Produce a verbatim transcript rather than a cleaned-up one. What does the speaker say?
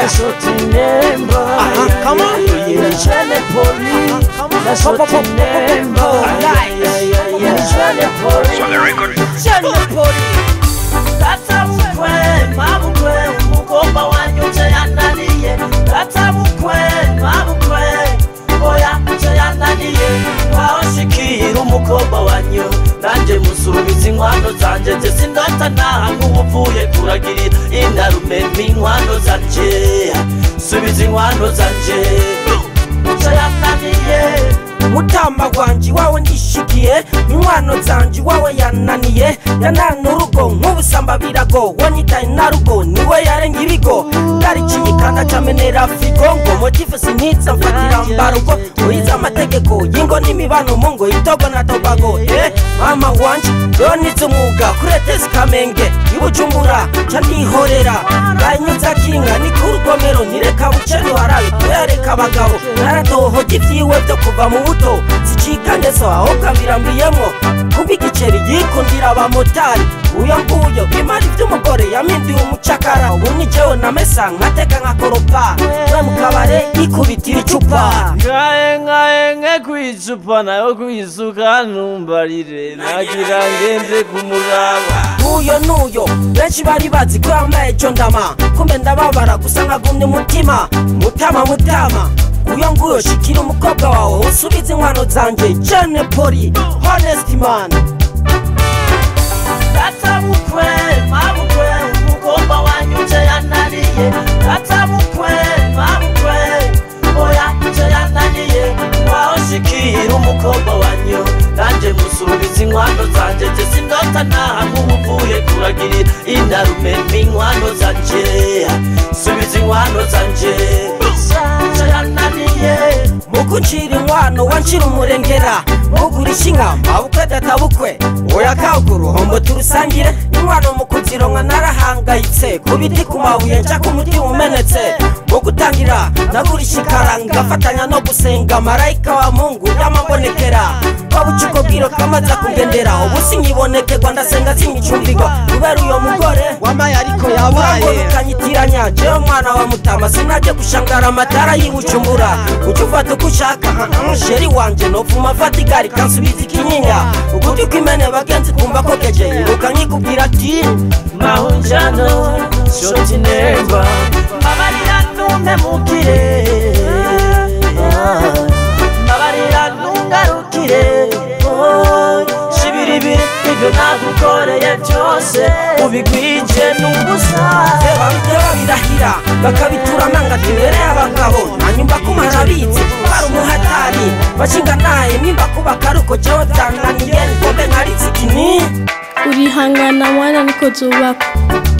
shoti nemba. Come on. Jeune Poli. Shoti nemba. Jeune Poli. On the record. Jeune Poli. Tata mukwe, mabukwe, umugomba wanyuze yananiye. Tata mukwe, mabukwe, oya nje yananiye. Washikira umugomba wanyu, nanje musubiza inkwano zanje. Je sindota naha nk'uvuye kuragirira indarume inkwano zanje. Subiza inkwano zanje, nje yananiye. Mutamba gwanji wawe ndishikiye, inkwano zanje wawe yananiye. Yanana urugo nk'ubusamba birago, wanyitaye narugo niwe yarenga ibigo. Ndarikinyikana cyamenera figo ngo motive sinitsa mfatira mbarugo. Uyiza amategeko y'ingo n'imibano mu ngo itogo na tobago. Eh mama wanje yonitse umwuga kureteza Kamenge ibujumbura cyandihorera. Banyuza kinga ni kurugomero nireka buceri warabe tuyareka abagabo. Naratoho gifyiwe byo kuva mu buto zicika ndeso aho kabirambiyemo. Kubigiceri yikundira abamotari uyo nguyo bimara iby'umugore yamindiye umucakara. Ubu ni jewe namesa nkateka nkakoropa we mu kabare ikubitira icupa. Ngaye ngaye nge kwicupa nayo kwisuka numbarire nagira ngende kumuraba. Uyo nuyo benshi bari bazi ko yambaye jondama, kumbe ndababara gusa nkagumye umutima. Mutama mutama uyo nguyo shikira umukobwa wawe usubize inkwano zanje. Jeune Poli honest man. Tata mukwe, mabukwe, umugomba wanyuze yananiye. Tata mukwe, mabukwe, oya nje yananiye. Washikira umukobwa wanyu, nanje musubiza inkwano zanje. Je sindota naha nk'uvuye kuragirira indarume inkwano zanje. Subiza inkwano zanje, nje yananiye. Mukuncira inkwano wancira umurengera, mugurisha inka mabukwe databukwe. Oya kaguru hombo turusangire inkwano mukuzironka narahangayitse. Kubiti ku mabuye nca ku mutima umenetse. Mugutangira nagurisha ikaranga fatanya no gusenga marayika wa Mungu yamabonekera. Babuciko bwiro kamaza kugendera ubu sinyibonekerwa ndasenga sinyicumbirwa kubera uyo mugore wamaye ariko yabaye kanyitiranya. Je umwana wa mutama sinaje gushangara amatara yibucumbura. Ucufata ukushaka sheri wanje nopfuma fata igari kansubiza ikinyinya. Ukuti kwimene bagenzi kumva ko keje iruka nkikubwira ati Amahunja no shoti nemba. Mabarira nume mukire, mabarira nungarukire. Shibiribiri ibyo nagukoreye byose ubigwije n'ubusa. Babijya birahira bakabitura nangati imbere y'abagabo. Nanyumva kumara bitse bari umuhatari bashinga naye nimba kubaka ruko jewe byananiye ngombe nkaritse ikini. Urihangana mwana niko zubaka.